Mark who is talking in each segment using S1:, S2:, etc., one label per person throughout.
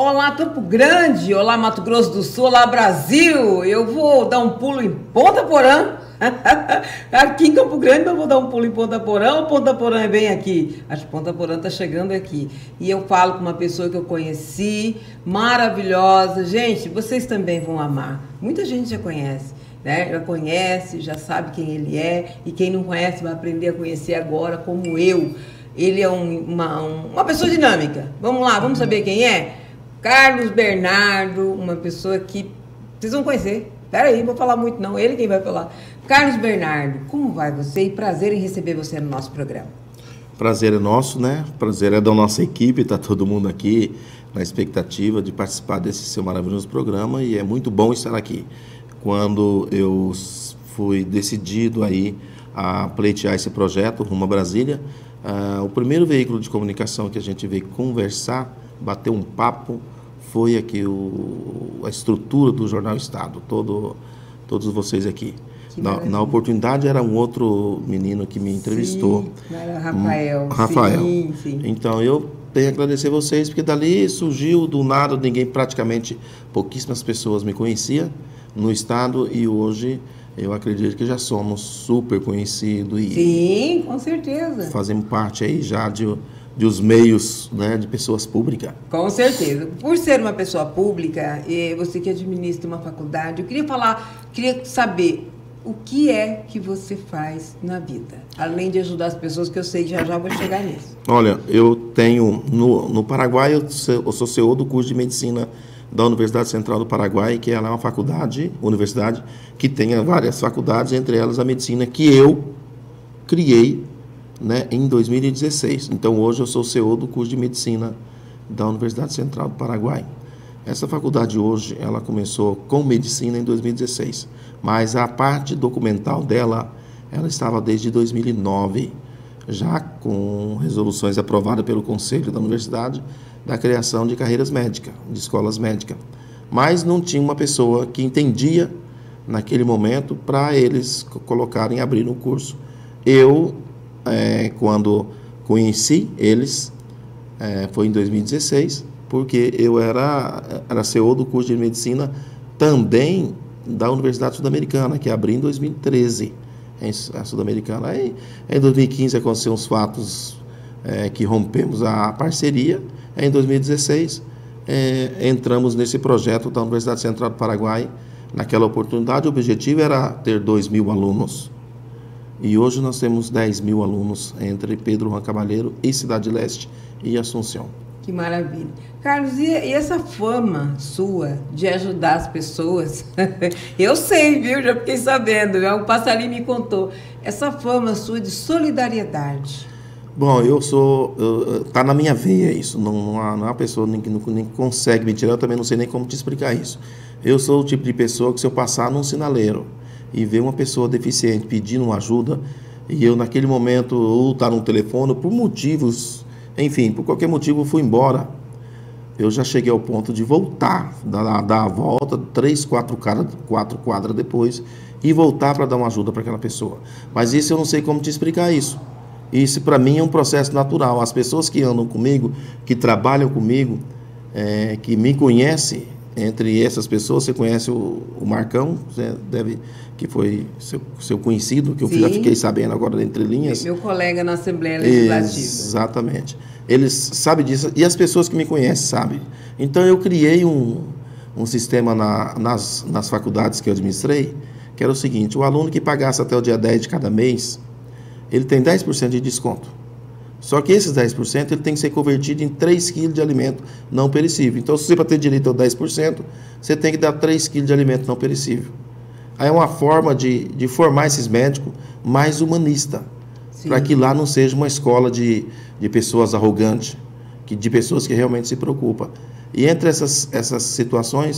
S1: Olá, Campo Grande, olá, Mato Grosso do Sul, olá, Brasil. Eu vou dar um pulo em Ponta Porã. Aqui em Campo Grande eu vou dar um pulo em Ponta Porã, ou Ponta Porã é bem aqui? Acho que Ponta Porã está chegando aqui. E eu falo com uma pessoa que eu conheci, maravilhosa. Gente, vocês também vão amar. Muita gente já conhece, né? Já conhece, já sabe quem ele é. E quem não conhece vai aprender a conhecer agora, como eu. Ele é uma pessoa dinâmica. Vamos lá, vamos saber quem é? Carlos Bernardo, uma pessoa que vocês vão conhecer. Peraí, não vou falar muito não, ele quem vai falar. Carlos Bernardo, como vai você? E prazer em receber você no nosso programa.
S2: Prazer é nosso, né? Prazer é da nossa equipe, está todo mundo aqui na expectativa de participar desse seu maravilhoso programa e é muito bom estar aqui. Quando eu fui decidido aí a pleitear esse projeto rumo a Brasília, o primeiro veículo de comunicação que a gente veio conversar, bater um papo, foi aqui a estrutura do Jornal Estado, todos vocês aqui. Na oportunidade era um outro menino que me entrevistou.
S1: Sim, era Rafael.
S2: Rafael.
S1: Sim.
S2: Então eu tenho que agradecer vocês, porque dali surgiu do nada, praticamente pouquíssimas pessoas me conheciam no Estado e hoje eu acredito que já somos super conhecidos.
S1: Sim, com certeza.
S2: Fazemos parte aí já de os meios, né, de pessoas públicas.
S1: Com certeza. Por ser uma pessoa pública, e você que administra uma faculdade, eu queria saber o que é que você faz na vida, além de ajudar as pessoas, que eu sei que já vou chegar nisso.
S2: Olha, eu tenho, no Paraguai, eu sou CEO do curso de Medicina da Universidade Central do Paraguai, que é uma universidade que tem várias faculdades, entre elas a medicina que eu criei, né, em 2016. Então, hoje eu sou CEO do curso de Medicina da Universidade Central do Paraguai. Essa faculdade hoje, ela começou com Medicina em 2016, mas a parte documental dela, ela estava desde 2009, já com resoluções aprovadas pelo Conselho da Universidade, da criação de carreiras médicas, de escolas médicas. Mas não tinha uma pessoa que entendia, naquele momento, para eles colocarem, abrir um curso. Eu, quando conheci eles, foi em 2016, porque eu era CEO do curso de Medicina também da Universidade Sul-Americana, que abriu em 2013, a Sul-Americana. Aí, em 2015, aconteceram uns fatos que rompemos a parceria. Em 2016, entramos nesse projeto da Universidade Central do Paraguai. Naquela oportunidade, o objetivo era ter 2.000 alunos. E hoje nós temos 10.000 alunos entre Pedro Juan Caballero e Cidade Leste e Assunção.
S1: Que maravilha. Carlos, e essa fama sua de ajudar as pessoas? Eu sei, viu? Já fiquei sabendo. O passarinho me contou. Essa fama sua de solidariedade.
S2: Bom, tá na minha veia isso. Não há uma pessoa nem consegue me tirar. Eu também não sei nem como te explicar isso. Eu sou o tipo de pessoa que, se eu passar num sinaleiro e ver uma pessoa deficiente pedindo uma ajuda, e eu naquele momento ou tá no telefone, por motivos, enfim, por qualquer motivo, fui embora, eu já cheguei ao ponto de voltar, dar a volta, 4 quadras depois, e voltar para dar uma ajuda para aquela pessoa. Mas isso eu não sei como te explicar isso. Isso, para mim, é um processo natural. As pessoas que andam comigo, que trabalham comigo, que me conhecem, entre essas pessoas, você conhece o Marcão, que foi seu conhecido, que eu já fiquei sabendo agora entre linhas.
S1: Meu colega na Assembleia Legislativa.
S2: Exatamente. Eles sabem disso, e as pessoas que me conhecem sabem. Então, eu criei um sistema nas faculdades que eu administrei, que era o seguinte: o aluno que pagasse até o dia 10 de cada mês, ele tem 10% de desconto. Só que esses 10% ele tem que ser convertido em 3 kg de alimento não perecível. Então, se você, para ter direito ao 10%, você tem que dar 3 kg de alimento não perecível. Aí é uma forma de formar esses médicos mais humanistas, para que lá não seja uma escola de pessoas arrogantes, de pessoas que realmente se preocupam. E entre essas situações,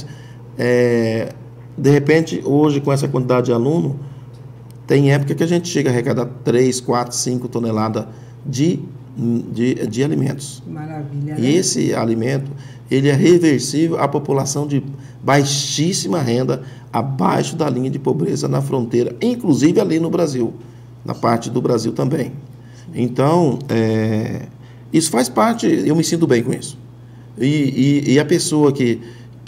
S2: de repente, hoje, com essa quantidade de aluno, tem época que a gente chega a arrecadar 3, 4, 5 toneladas de alimentos.
S1: Maravilha, né?
S2: E esse alimento, ele é reversível à população de baixíssima renda, abaixo da linha de pobreza na fronteira, inclusive ali no Brasil, na parte do Brasil também. Então, isso faz parte, eu me sinto bem com isso. E a pessoa que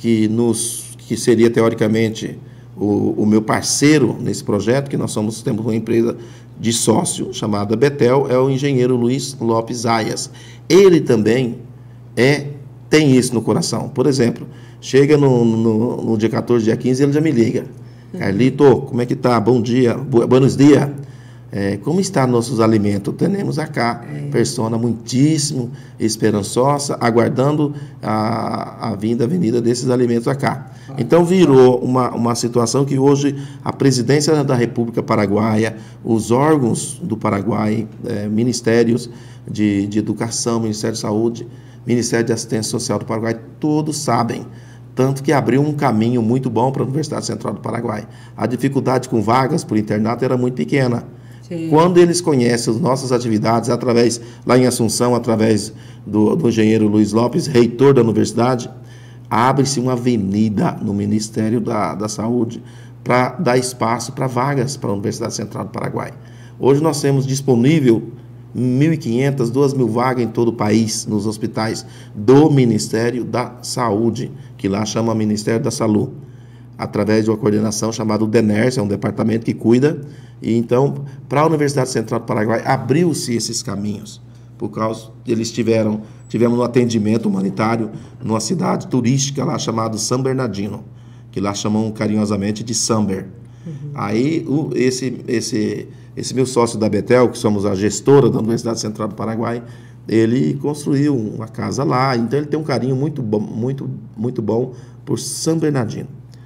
S2: seria, teoricamente, o meu parceiro nesse projeto, que nós temos uma empresa de sócio chamada Betel, é o engenheiro Luiz Lopes Zayas. Ele também tem isso no coração. Por exemplo, chega no dia 14, dia 15, ele já me liga. Carlito, como é que tá? Bom dia, buenos dias. Como estão nossos alimentos? Temos acá, persona muitíssimo esperançosa, aguardando a venida desses alimentos acá. Então, virou uma situação que hoje a presidência da República Paraguaia, os órgãos do Paraguai, ministérios de educação, Ministério de Saúde, Ministério de Assistência Social do Paraguai, todos sabem. Tanto que abriu um caminho muito bom para a Universidade Central do Paraguai. A dificuldade com vagas por internato era muito pequena. Sim. Quando eles conhecem as nossas atividades, lá em Assunção, através do engenheiro Luiz Lopes, reitor da universidade, abre-se uma avenida no Ministério da Saúde para dar espaço para vagas para a Universidade Central do Paraguai. Hoje nós temos disponível 1.500, 2.000 vagas em todo o país, nos hospitais do Ministério da Saúde, que lá chama Ministério da Saúde, através de uma coordenação chamada DENERS, é um departamento que cuida. E então, para a Universidade Central do Paraguai, abriu-se esses caminhos, por causa que eles tivemos um atendimento humanitário numa cidade turística lá chamada São Bernardino, que lá chamam carinhosamente de Samber. Aí, esse meu sócio da Betel, que somos a gestora da Universidade Central do Paraguai, ele construiu uma casa lá, então ele tem um carinho muito bom, muito bom por São Bernardino.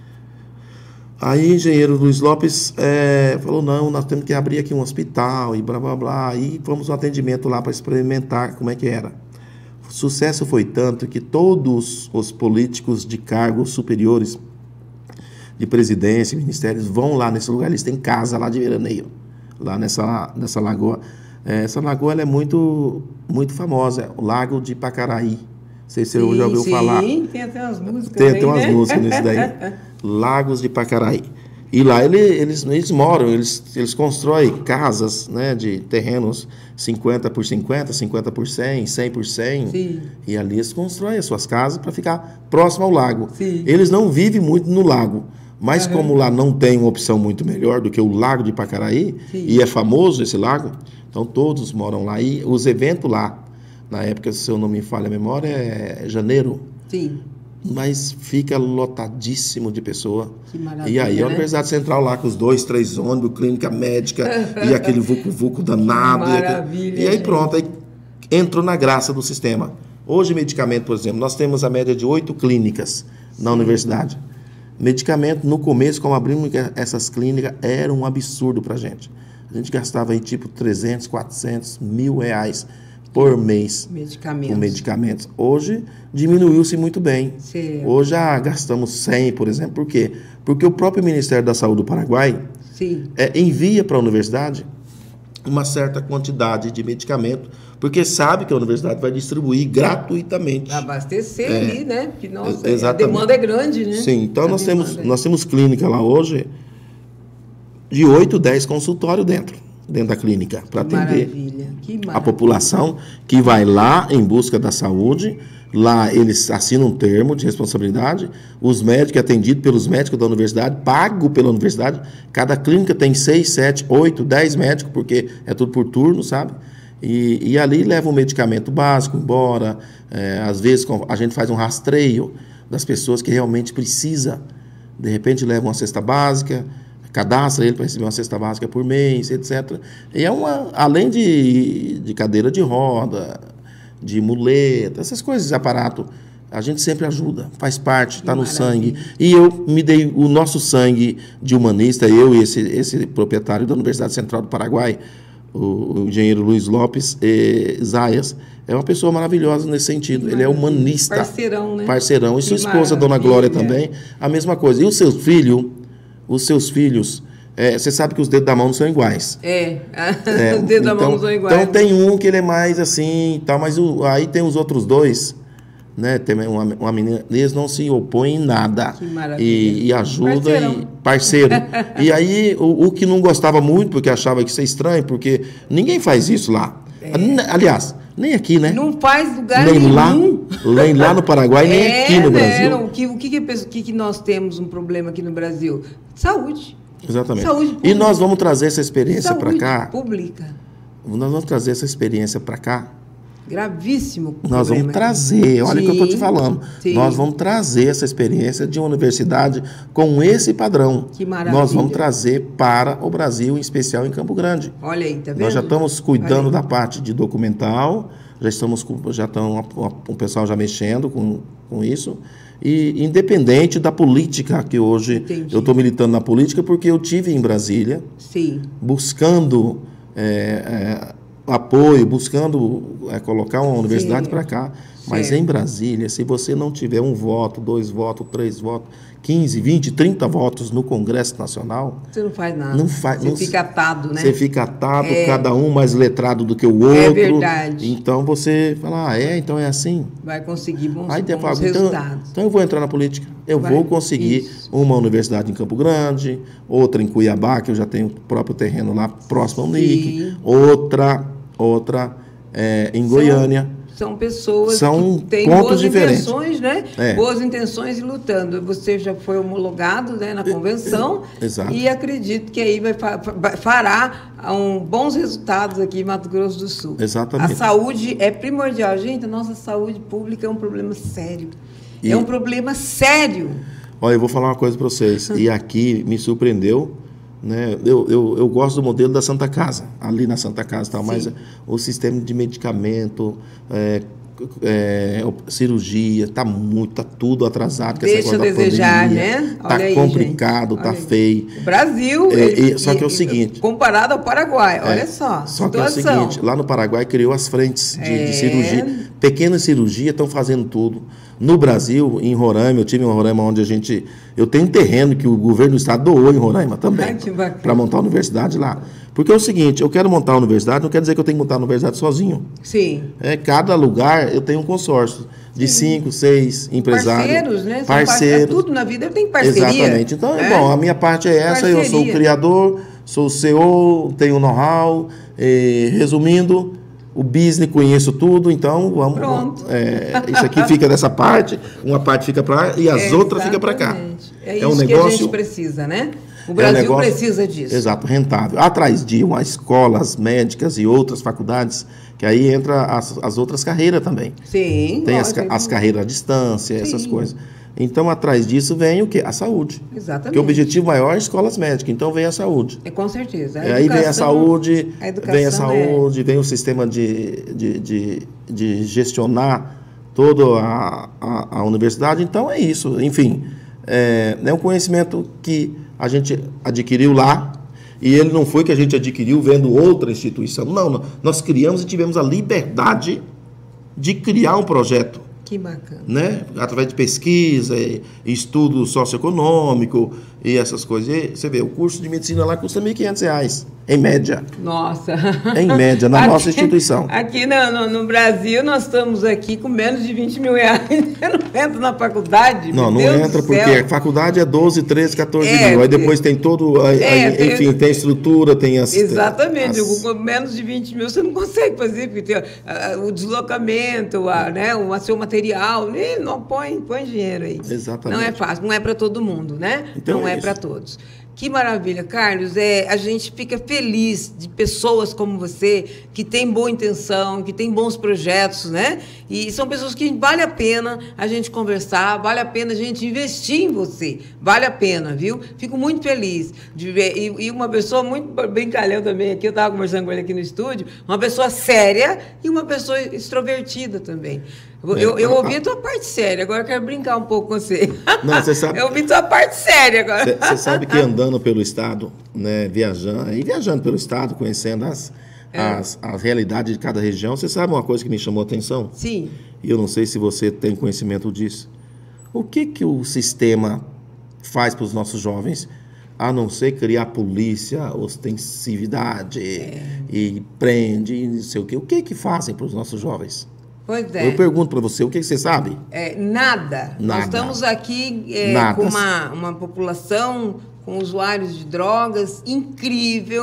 S2: Aí o engenheiro Luiz Lopes falou, não, nós temos que abrir aqui um hospital e blá, blá, blá. Aí fomos um atendimento lá para experimentar como é que era. O sucesso foi tanto que todos os políticos de cargos superiores, de presidência, ministérios, vão lá nesse lugar. Eles têm casa lá de veraneio, lá nessa lagoa. Essa lagoa ela é muito famosa, o Lago de Pacaraí. Não sei se você já ouviu falar.
S1: Sim, tem até umas músicas.
S2: Tem umas músicas nisso daí. Lagos de Pacaraí. E lá eles moram, eles constroem casas, né, de terrenos 50 por 50, 50 por 100, 100 por 100. Sim. E ali eles constroem as suas casas para ficar próximo ao lago. Sim. Eles não vivem muito no lago, mas como lá não tem uma opção muito melhor do que o Lago de Pacaraí, sim, e é famoso esse lago, então todos moram lá. E os eventos lá, na época, se eu não me falha a memória, é janeiro. Sim. Mas fica lotadíssimo de pessoa. Que maravilha, e aí a Universidade Central lá com os 2, 3 ônibus, clínica médica e aquele vucu-vucu danado.
S1: Maravilha,
S2: e aí pronto, aí entrou na graça do sistema. Hoje, medicamento, por exemplo, nós temos a média de 8 clínicas na universidade. Medicamento, no começo, como abrimos essas clínicas, era um absurdo para a gente. A gente gastava aí tipo 300, 400, R$1.000 por mês com medicamentos. Hoje diminuiu-se muito bem. Sim. Hoje já gastamos 100, por exemplo. Por quê? Porque o próprio Ministério da Saúde do Paraguai envia para a universidade uma certa quantidade de medicamento, porque sabe que a universidade vai distribuir gratuitamente.
S1: Abastecer ali, né? Porque, nossa, a demanda é grande, né?
S2: Sim, então nós temos clínica lá hoje de 8, 10 consultórios dentro da clínica, para atender a população que vai lá em busca da saúde. Lá eles assinam um termo de responsabilidade, os médicos atendidos pelos médicos da universidade, pago pela universidade. Cada clínica tem 6, 7, 8, 10 médicos, porque é tudo por turno, sabe? E ali leva um medicamento básico embora. Às vezes a gente faz um rastreio das pessoas que realmente precisam. De repente leva uma cesta básica, cadastra ele para receber uma cesta básica por mês, etc. E além de cadeira de roda, de muleta, essas coisas, aparato, a gente sempre ajuda, faz parte, está no sangue. E eu me dei o nosso sangue de humanista, eu e esse proprietário da Universidade Central do Paraguai, o engenheiro Luiz Lopes Zayas, é uma pessoa maravilhosa nesse sentido. Ele é humanista. Parceirão, né? Parceirão. E sua esposa, Dona Glória, também, a mesma coisa. E os seus filhos, você sabe que os dedos da mão não são iguais. Os dedos da mão não são iguais. Então tem um que ele é mais assim, tal, mas aí tem os outros dois, né? Tem uma menina, eles não se opõem em nada. Que maravilha. E ajuda, parceiro. E aí o que não gostava muito, porque achava que isso é estranho, porque ninguém faz isso lá. Aliás, nem aqui, né?
S1: Não faz lugar
S2: nem
S1: nenhum.
S2: Lá. Nem lá no Paraguai, nem aqui no Brasil.
S1: Né? O que nós temos um problema aqui no Brasil? Saúde.
S2: Exatamente.
S1: Saúde pública.
S2: E nós vamos trazer essa experiência para cá.
S1: Saúde pública.
S2: Nós vamos trazer essa experiência para cá.
S1: Gravíssimo problema.
S2: Nós vamos trazer, olha o que eu estou te falando.
S1: Sim.
S2: Nós vamos trazer essa experiência de uma universidade com esse padrão.
S1: Que maravilha.
S2: Nós vamos trazer para o Brasil, em especial em Campo Grande.
S1: Olha aí, tá vendo?
S2: Nós já estamos cuidando da parte de documental, já estão o pessoal já mexendo com isso. E independente da política, que hoje eu estou militando na política, porque eu tive em Brasília,
S1: sim,
S2: buscando apoio, buscando colocar uma universidade para cá. Mas em Brasília, se você não tiver 1 voto, 2 votos, 3 votos, 15, 20, 30 votos no Congresso Nacional...
S1: Você não faz nada.
S2: Você
S1: fica atado, né?
S2: Você fica atado, cada um mais letrado do que o outro.
S1: É verdade.
S2: Então você fala, então é assim.
S1: Vai conseguir bons
S2: resultados. Então eu vou entrar na política. Eu vou conseguir uma universidade em Campo Grande, outra em Cuiabá, que eu já tenho o próprio terreno lá próximo ao NIC, outra em Goiânia.
S1: São pessoas que têm
S2: pontos
S1: boas intenções, né? Boas intenções e lutando. Você já foi homologado, né, na convenção.
S2: Exato.
S1: E acredito que aí fará bons resultados aqui em Mato Grosso do Sul.
S2: Exatamente.
S1: A saúde é primordial. Gente, a nossa saúde pública é um problema sério. É um problema sério.
S2: Olha, eu vou falar uma coisa para vocês. E aqui me surpreendeu. Né? Eu gosto do modelo da Santa Casa, ali na Santa Casa, tal, mas o sistema de medicamento, cirurgia, tá tudo atrasado.
S1: Deixa a desejar, né?
S2: Tá complicado, tá feio.
S1: O Brasil,
S2: só que é o seguinte...
S1: Comparado ao Paraguai, olha só.
S2: Só que é o seguinte, lá no Paraguai criou as frentes de cirurgia. Pequena cirurgia, estão fazendo tudo. No Brasil, em Roraima, eu tive em Roraima onde eu tenho um terreno que o governo do estado doou em Roraima também, para montar a universidade lá. Porque é o seguinte, eu quero montar a universidade, não quer dizer que eu tenho que montar a universidade sozinho.
S1: Sim.
S2: Cada lugar eu tenho um consórcio de 5, 6 empresários.
S1: Parceiros, né?
S2: Parceiros.
S1: Tudo na vida tem parceria.
S2: Exatamente. Então, bom, a minha parte é essa, eu sou o criador, sou o CEO, tenho know-how, resumindo... O business, conheço tudo, então vamos.
S1: Pronto.
S2: Isso aqui fica dessa parte, uma parte fica para lá e as outras ficam para cá.
S1: É isso que a gente precisa, né? O Brasil precisa disso.
S2: Exato, rentável. Atrás de umas escolas médicas e outras faculdades, que aí entra as outras carreiras também.
S1: Sim.
S2: Tem as carreiras à distância, essas coisas. Então, atrás disso vem o quê? A saúde.
S1: Exatamente.
S2: Porque o objetivo maior é escolas médicas, então vem a saúde.
S1: Com certeza.
S2: Aí vem a saúde, vem o sistema de gestionar toda a universidade. Então, é isso. Enfim, é um conhecimento que a gente adquiriu lá, e ele não foi que a gente adquiriu vendo outra instituição. Não, nós criamos e tivemos a liberdade de criar um projeto.
S1: Que bacana.
S2: Né? Através de pesquisa, estudo socioeconômico e essas coisas. E você vê, o curso de medicina lá custa R$ 1.500, em média.
S1: Nossa!
S2: Em média, na nossa instituição.
S1: Aqui no Brasil, nós estamos aqui com menos de R$ 20.000. Eu não entro na faculdade.
S2: Não entra, porque a faculdade é 12, 13, 14 mil. Aí depois tem todo... enfim, tem estrutura, tem as...
S1: Exatamente. Com menos de 20 mil você não consegue fazer, porque tem o deslocamento, o seu material, não põe dinheiro aí.
S2: Exatamente.
S1: Não é fácil, não é para todo mundo, né?
S2: Então
S1: não é para todos. Que maravilha, Carlos. A gente fica feliz de pessoas como você, que tem boa intenção, que tem bons projetos, né? E são pessoas que vale a pena a gente conversar, vale a pena a gente investir em você. Vale a pena, viu? Fico muito feliz de ver. E uma pessoa muito brincalhão também aqui, eu estava conversando com ele aqui no estúdio, uma pessoa séria e uma pessoa extrovertida também. Eu ouvi a tua parte séria, agora eu quero brincar um pouco com você.
S2: Não, você sabe...
S1: Eu ouvi a tua parte séria agora.
S2: Você sabe que andando pelo estado, né, viajando pelo estado, conhecendo as realidades de cada região, você sabe uma coisa que me chamou a atenção?
S1: Sim.
S2: E eu não sei se você tem conhecimento disso. O que o sistema faz para os nossos jovens, a não ser criar polícia, ostensividade e prende, e não sei o quê? O que fazem para os nossos jovens?
S1: Pois é.
S2: Eu pergunto para você, o que você sabe?
S1: Nada. Nós estamos aqui com uma população com usuários de drogas incrível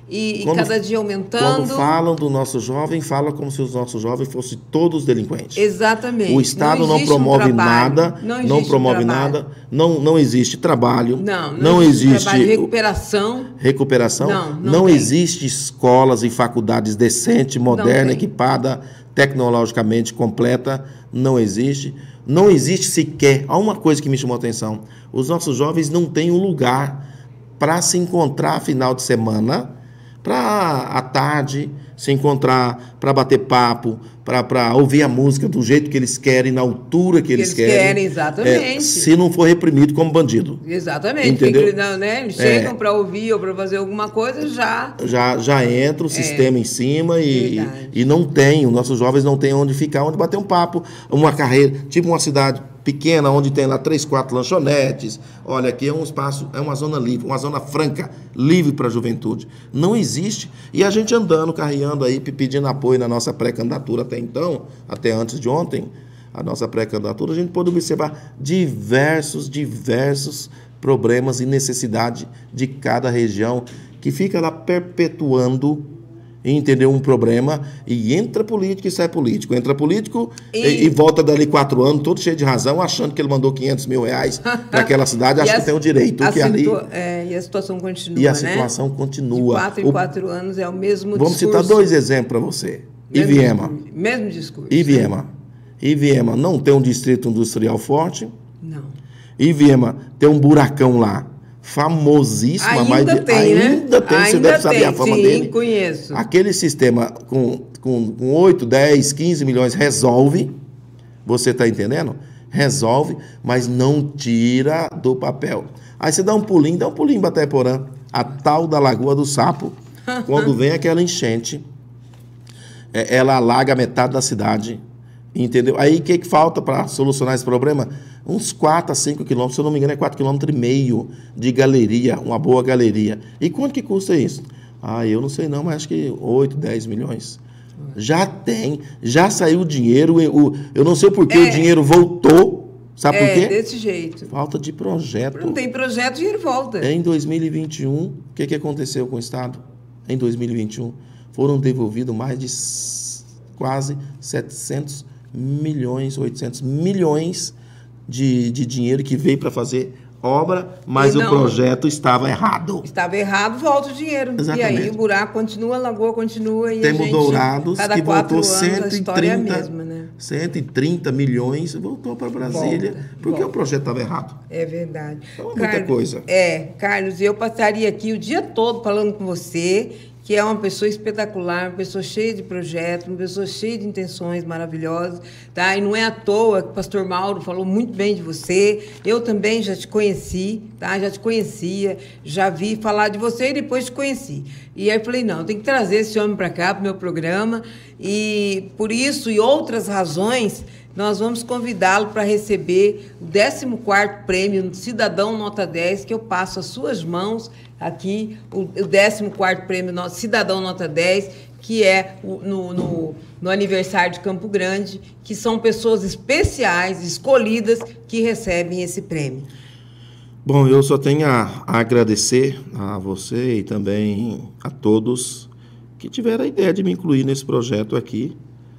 S1: e cada dia aumentando.
S2: Quando falam do nosso jovem, fala como se os nossos jovens fossem todos delinquentes.
S1: Exatamente.
S2: O Estado não promove nada, não promove nada, não existe trabalho, não existe
S1: trabalho, recuperação.
S2: Não existe escolas e faculdades decentes, moderna, equipada, tecnologicamente completa, não existe. Não existe sequer. Há uma coisa que me chamou a atenção: os nossos jovens não têm um lugar para se encontrar final de semana, para à tarde se encontrar, para bater papo, para ouvir a música do jeito que eles querem, na altura que eles querem.
S1: Exatamente.
S2: Se não for reprimido como bandido.
S1: Exatamente.
S2: Entendeu?
S1: Eles chegam para ouvir ou para fazer alguma coisa,
S2: já entra o sistema em cima e não tem, os nossos jovens não têm onde ficar, onde bater um papo, uma carreira, tipo uma cidade pequena, onde tem lá 3, 4 lanchonetes. Olha, aqui é um espaço, é uma zona livre, uma zona franca, livre para a juventude. Não existe. E a gente andando, carreando aí, pedindo apoio na nossa pré-candidatura até então, até antes de ontem, a nossa pré-candidatura, a gente pode observar diversos problemas e necessidade de cada região, que fica lá perpetuando, entendeu, um problema, e entra político e sai político. Entra político e volta dali 4 anos, todo cheio de razão, achando que ele mandou 500 mil reais para aquela cidade, acha que tem o direito.
S1: E a situação continua,
S2: E a situação continua.
S1: De 4 em 4 anos é o mesmo
S2: Vamos
S1: discurso.
S2: citar 2 exemplos para você.
S1: Mesmo discurso.
S2: Iviema não tem um distrito industrial forte.
S1: Não.
S2: Iviema tem um buracão lá, famosíssimo.
S1: Ainda tem,
S2: você deve saber a fama dele.
S1: Sim, conheço.
S2: Aquele sistema com 8, 10, 15 milhões resolve, você está entendendo? Resolve, mas não tira do papel. Aí você dá um pulinho em Baté-Porã, a tal da Lagoa do Sapo, quando vem aquela enchente, ela alaga metade da cidade, entendeu? Aí o que falta para solucionar esse problema? Uns 4 a 5 quilômetros, se eu não me engano, é 4,5 km de galeria, uma boa galeria. E quanto que custa isso? Eu não sei não, mas acho que 8, 10 milhões. Já saiu o dinheiro, eu não sei por que o dinheiro voltou. Sabe por quê?
S1: Desse jeito.
S2: Falta de projeto.
S1: Não tem projeto, o dinheiro volta.
S2: Em 2021, o que aconteceu com o Estado? Em 2021, foram devolvidos mais de quase 700 milhões, 800 milhões de dinheiro que veio para fazer obra, mas o projeto estava errado.
S1: Estava errado, volta o dinheiro.
S2: Exatamente.
S1: E aí o buraco continua, a lagoa continua. E
S2: temos Dourados, que voltou
S1: 130
S2: milhões, voltou para Brasília, porque o projeto estava errado.
S1: É verdade.
S2: Então, muita coisa.
S1: Carlos, eu passaria aqui o dia todo falando com você, que é uma pessoa espetacular, uma pessoa cheia de projetos, uma pessoa cheia de intenções maravilhosas, tá? E não é à toa que o pastor Mauro falou muito bem de você. Eu também já te conheci, tá? Já te conhecia, já vi falar de você e depois te conheci. E aí eu falei, não, tem que trazer esse homem para cá, para o meu programa, e por isso e outras razões, nós vamos convidá-lo para receber o 14º Prêmio Cidadão Nota 10, que eu passo às suas mãos aqui, o 14º Prêmio Cidadão Nota 10, que é no aniversário de Campo Grande, que são pessoas especiais, escolhidas, que recebem esse prêmio.
S2: Bom, eu só tenho a agradecer a você e também a todos que tiveram a ideia de me incluir nesse projeto aqui.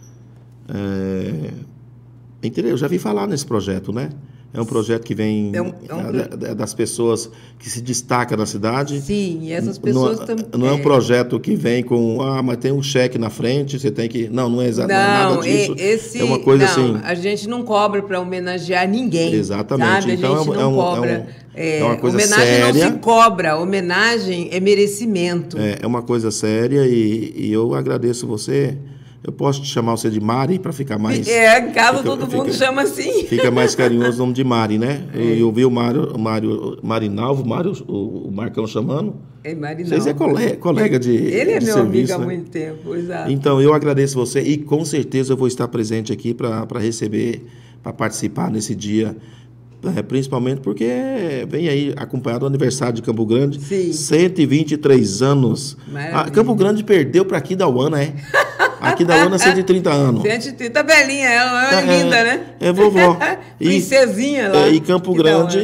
S2: Eu já vi falar nesse projeto, né? É um projeto que vem das pessoas que se destacam na cidade.
S1: Sim, e essas pessoas também.
S2: Não é um projeto que vem com, mas tem um cheque na frente, você tem que... Não é exatamente nada disso. É uma coisa assim...
S1: A gente não cobra para homenagear ninguém.
S2: Exatamente.
S1: Sabe?
S2: Então
S1: a gente não cobra.
S2: É uma coisa
S1: homenagem
S2: séria.
S1: Não se cobra, homenagem é merecimento.
S2: É uma coisa séria e eu agradeço você. Eu posso te chamar você de Mari para ficar mais...
S1: Em casa todo mundo chama assim.
S2: Fica mais carinhoso o nome de Mari, né? Eu vi o Marinalvo, o Marcão chamando.
S1: Marinalvo.
S2: Vocês é colega de
S1: Ele é
S2: de
S1: meu
S2: serviço,
S1: amigo há
S2: né?
S1: muito tempo, exato.
S2: Então, eu agradeço você e com certeza eu vou estar presente aqui para receber, para participar nesse dia, principalmente porque vem aí acompanhado do aniversário de Campo Grande.
S1: Sim.
S2: 123 anos. Campo Grande perdeu para Aquidauana, Aquidauana, 130 anos.
S1: 130, velhinha, ela é linda, né?
S2: É vovó.
S1: Princesinha lá.
S2: E Campo Grande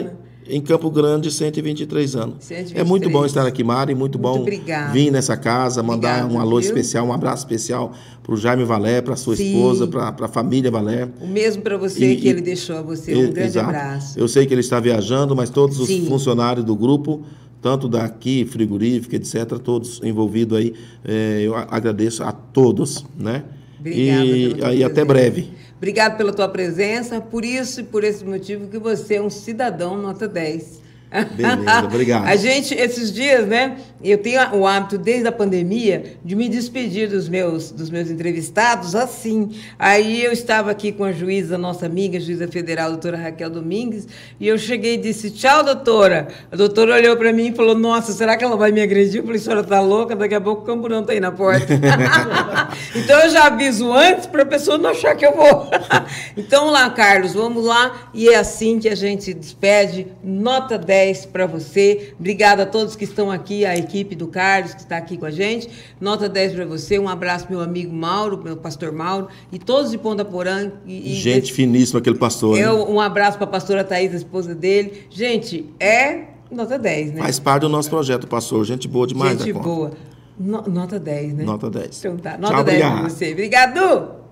S2: Em Campo Grande, 123 anos.
S1: 123.
S2: É muito bom estar aqui, Mari, muito bom
S1: obrigada.
S2: Vir nessa casa, mandar
S1: Obrigado,
S2: um alô
S1: viu?
S2: especial, um abraço especial para o Jaime Valé, para sua esposa, para a família Valé.
S1: O mesmo para você que ele deixou a você. Um grande
S2: exato.
S1: abraço.
S2: Eu sei que ele está viajando, mas todos os
S1: Sim.
S2: funcionários do grupo, tanto daqui, frigorífica, etc., todos envolvidos aí, eu agradeço a todos, né?
S1: Obrigada
S2: e até breve.
S1: Obrigado pela tua presença, por isso e por esse motivo que você é um cidadão nota 10.
S2: Beleza, obrigado.
S1: A gente, esses dias, né, eu tenho o hábito, desde a pandemia, de me despedir dos meus entrevistados assim. Aí eu estava aqui com a juíza, nossa amiga, juíza federal, doutora Raquel Domingues, e eu cheguei e disse, tchau, doutora. A doutora olhou para mim e falou, nossa, será que ela vai me agredir? Eu falei, a senhora tá louca? Daqui a pouco o camburão está aí na porta. Então eu já aviso antes para a pessoa não achar que eu vou. Então vamos lá, Carlos, vamos lá. E é assim que a gente se despede. Nota 10 para você. Obrigada a todos que estão aqui, a equipe do Carlos que está aqui com a gente. Nota 10 para você. Um abraço meu amigo Mauro, meu pastor Mauro, e todos de Ponta Porã.
S2: Gente finíssima aquele pastor.
S1: Um abraço para a pastora Thaís, a esposa dele. Gente, é nota 10, né?
S2: Faz parte do nosso projeto, pastor. Gente boa demais.
S1: Gente boa. Nota 10, né?
S2: Nota 10.
S1: Então tá. Nota 10 para você. Obrigado!